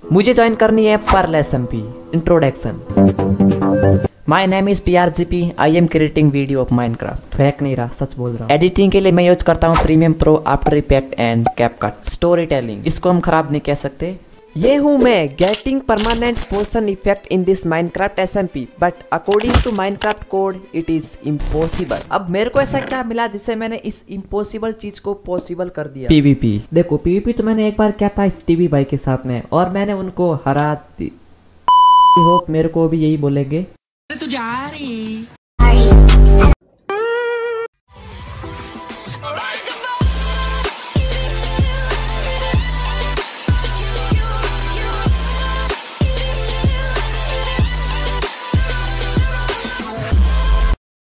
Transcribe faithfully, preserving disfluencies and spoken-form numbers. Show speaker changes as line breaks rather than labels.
मुझे ज्वाइन करनी है pearl SMP. Introduction. My name is PRGP. I am creating video of Minecraft. Fake नहीं रहा, सच बोल रहा हूँ। एडिटिंग के लिए मैं यूज करता हूँ premium pro, after effect and CapCut. Story telling, इसको हम खराब नहीं कह सकते।
ये हूँ मैं, getting permanent potion effect in this Minecraft SMP, but according to Minecraft code it is impossible. अब मेरे को ऐसा क्या मिला जिससे मैंने इस इम्पॉसिबल चीज को पॉसिबल कर दिया?
पीवीपी। देखो पीवीपी तो मैंने एक बार किया था इस टीवी भाई के साथ में, और मैंने उनको हरा दी। होप मेरे को भी यही बोलेंगे।
तू जा रही